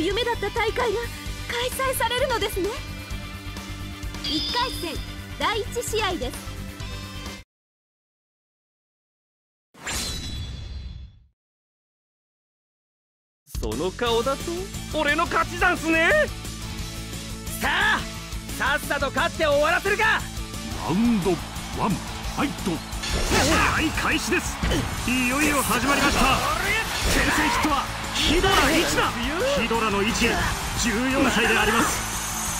夢だった大会が開催されるのですね。1回戦第1試合です。 その顔だと俺の勝ちざんすね。さあさっさと勝って終わらせるか。 ラウンド1ファイト。試合開始です。いよいよ始まりました。先制ヒットはヒドラ1だ。ヒドラの1、14歳であります。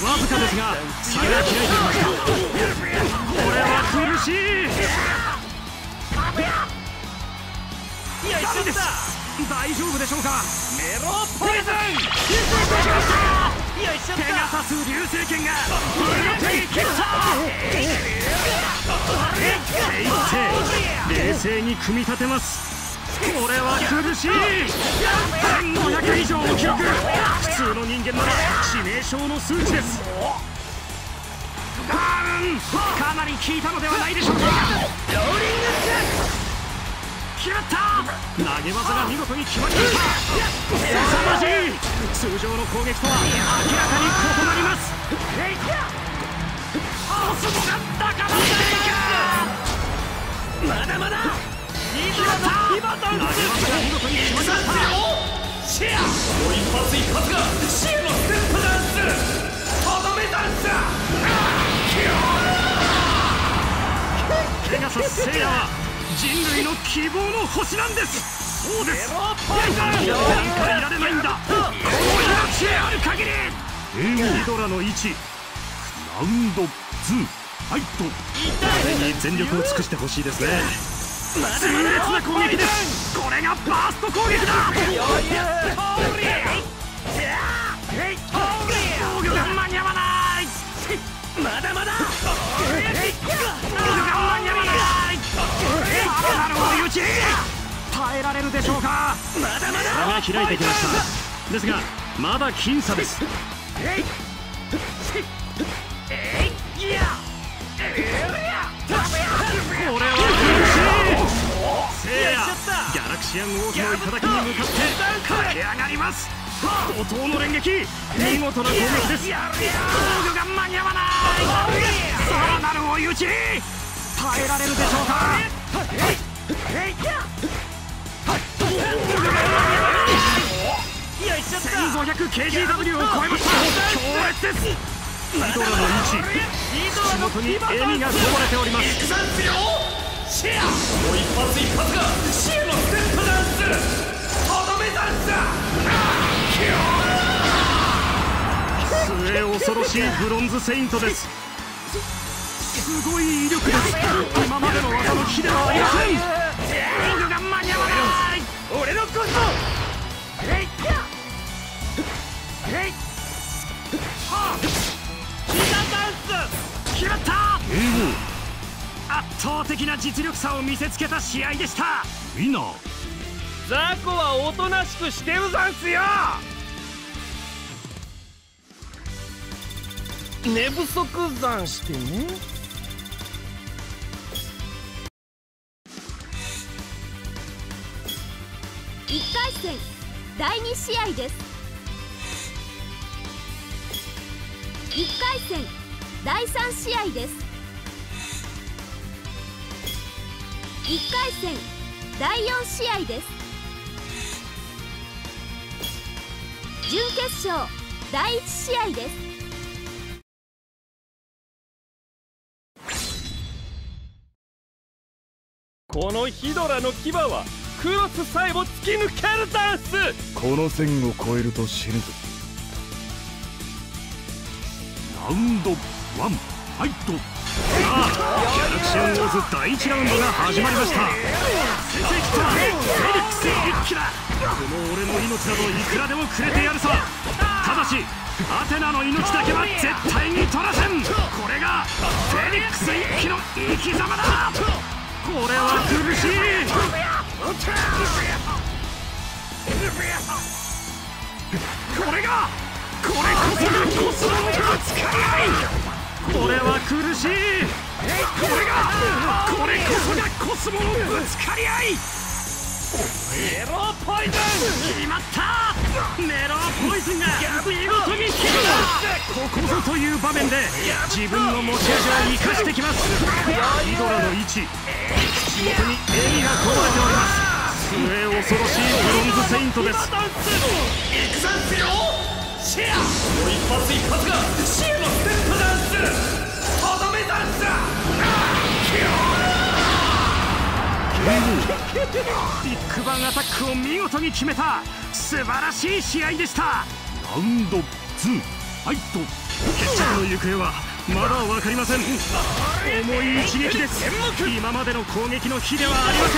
わずかですが差が開いてきました。これは苦しい。ダメです。大丈夫でしょうか。 メロポイズン。 ペガサス流星剣がブルペイキッター。冷静に組み立てます。これは苦しい。1500以上の記録。普通の人間なら致命傷の数値です。かなり効いたのではないでしょうか。ローリング決まった。投げ技が見事に決まりました。凄まじい。通常の攻撃とは明らかに異なります。オスモが高まっていく。まだまだ決まった。投げ技が見事に決まりました。シェアもう一発一発がシェアのステップダンス。とどめダンス。ペガサス聖夜は人類の希望の星なんです。そうです。なんかいられないんだ。この命ある限り。ヒドラの1、ラウンド2ファイト。に全力を尽くしてほしいですね。痛烈な攻撃です。これがバースト攻撃だ。防御が間に合わない。まだまだ防御が間に合わない。なるほど、打ち耐えられるでしょうか。まだまだ差が開いてきました。ですがまだ僅差です。これは苦しい。せいやギャラクシアン王妃の頂に向かって駆け上がります。怒涛の連撃、見事な攻撃です。防御が間に合わない。さらなる追い打ち耐えられるでしょうか。1500kgW を超えました。強烈です。ヒドラの1、口元に笑みがこぼれております。シェアもう一発一発がシェアのステップダンス。とどめダンスだ。末恐ろしいブロンズセイントです。すごい威力です。今までの技の比ではありません。防御が間に合わない。俺のコスト。決まった。圧倒的な実力差を見せつけた試合でした。ウィナーザコはおとなしくしてるざんすよ。寝不足ざんしてね。 1回戦第2試合です。1回戦第3試合です。1回戦第4試合です。準決勝第1試合です。 このヒドラの牙はクロスさえも突き抜けるダンス。 この線を越えると死ぬぞ。ラウンド1ファイト。さあギャラクシアンウォーズ第1ラウンドが始まりました。先制ヒットはフェニックス一気だ。この俺の命などいくらでもくれてやるさ。ただしアテナの命だけは絶対に取らせん。これがフェニックス一気の生き様だ。これは苦しい。これこそがコスモのぶつかり合い。これは苦しい。これこそがコスモのぶつかり合い。 メロポイズン決まった。メロポイズンが見事に決めた。ここぞという場面で自分の持ち味を生かしてきます。ヒドラの位置、口元に笑みがこぼれております。末恐ろしいブロンズセイントです。 行くざんすよシェア。この一発一発がシェアのステップダンスとどめダンス。 ビッグバンアタックを見事に決めた素晴らしい試合でした。ラウンド2ファイト。決着の行方はまだ分かりません。重い一撃です。今までの攻撃の比ではありま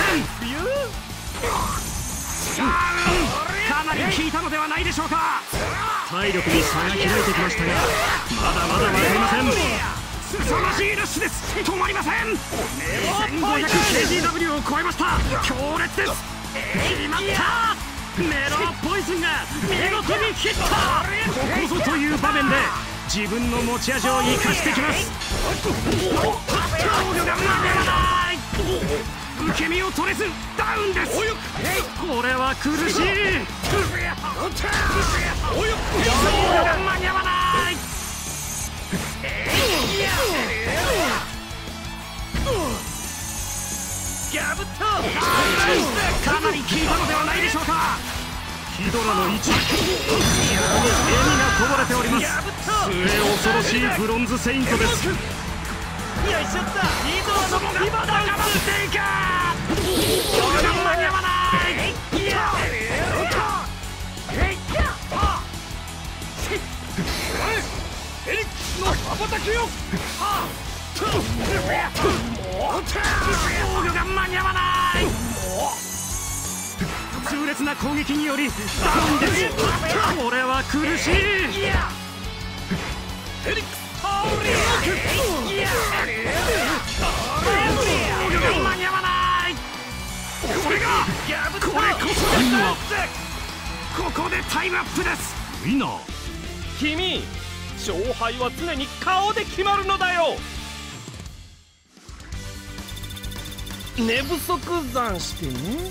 せん。かなり効いたのではないでしょうか。体力に差が開いてきましたがまだまだ分かりません。凄まじいラッシュです。止まりません。 2500kgW を超えました。強烈です。決まった。メロポイズンが見事に切った。ここぞという場面で自分の持ち味を生かしてきます。受け身を取れずダウンです。これは苦しい。間に合わない。かなり効いたのではないでしょうか。ヒドラの位置、笑みがこぼれております。末恐ろしいブロンズセイントです。 よいしょった。ヒドラのリバダンスいか間に合わない。 エリックスの羽ばたきよ。 防御が間に合わない。痛烈な攻撃によりダウンです。これは苦しい。 エリックス防御が間に合わない。これこそここでタイムアップです。ウィナー。 君、勝敗は常に顔で決まるのだよ。寝不足残してね。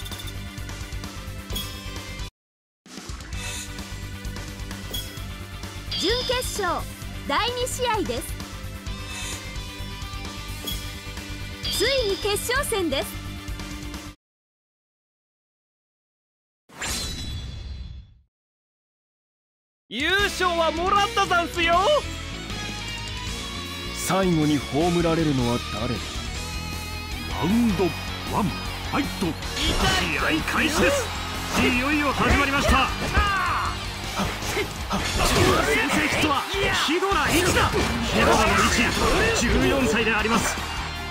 準決勝第2試合です。ついに決勝戦です。 優勝はもらったざんすよ。 最後に葬られるのは誰だ。 ラウンド1ファイト。試合開始です。いよいよ始まりました。先制ヒットはヒドラ1だ。ヒドラの位置、14歳であります。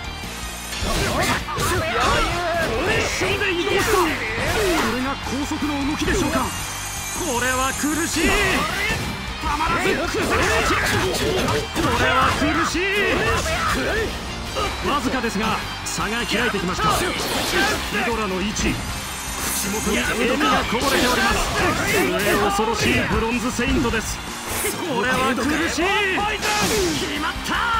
一瞬で移動した。これが高速の動きでしょうか。これは苦しい。たまらず崩れ落ちる。これは苦しい。わずかですが差が開いてきました。ヒドラの位置、口元に笑みがこぼれております。末恐ろしいブロンズセイントです。これは苦しい。決まった。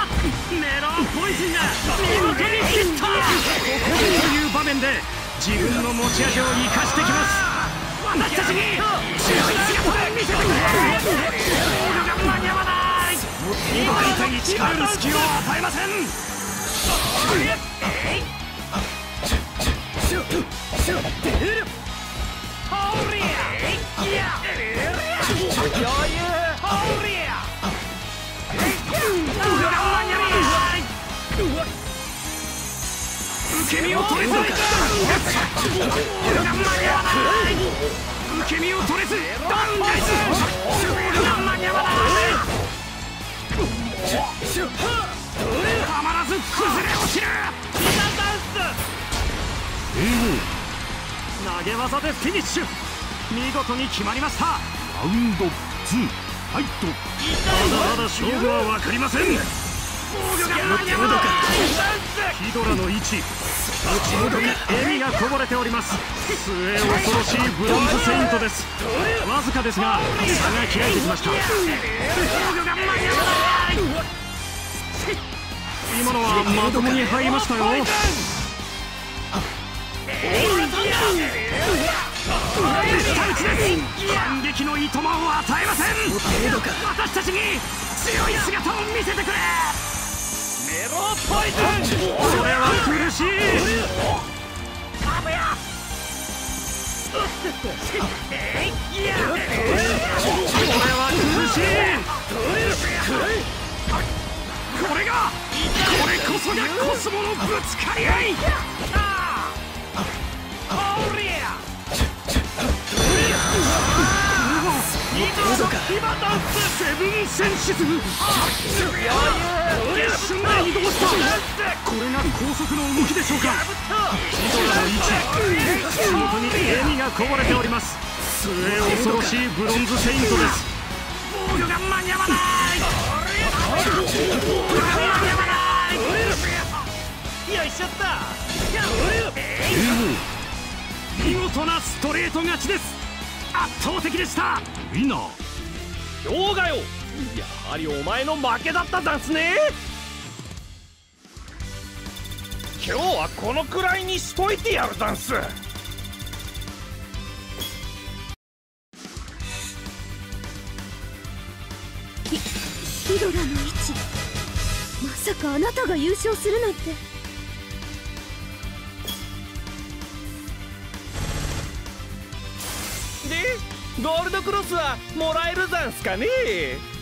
メロンポイズンが見事に切った。ここぞという場面で自分の持ち味を生かしてきます。私たちに強い姿を見せてくれ。防御が間に合わない。相手に力の隙を与えません。受け身を取れずダウンです。受け身を取れずダウンです。間に合わない。たまらず崩れ落ちる。投げ技でフィニッシュ。見事に決まりました。ラウンド2ファイト。まだまだ勝負は分かりません。防御が間に合わない。ヒドラの位置、口元に笑みがこぼれております。末恐ろしいブロンズセイントです。わずかですが差が開いてきました。防御が間に合わない。今のはまともに入りましたよ。 下打ちです。反撃のいとまを与えません。私たちに強い姿を見せてくれ。 メロポイズン。 それは苦しい。これは苦しい。これこそがコスモのぶつかり合い。セブンセンシズム。一瞬で移動した。これが高速の動きでしょうか。ヒドラの位置、口元に笑みがこぼれております。末恐ろしいブロンズセイントです。防御が間に合わない。 よいしょった。 見事なストレート勝ちです。圧倒的でした。ウィナー今日がよ、やはりお前の負けだったざんすね。今日はこのくらいにしといてやるざんす。 ヒドラの位置、まさかあなたが優勝するなんて。 でゴールドクロスはもらえるざんすかね。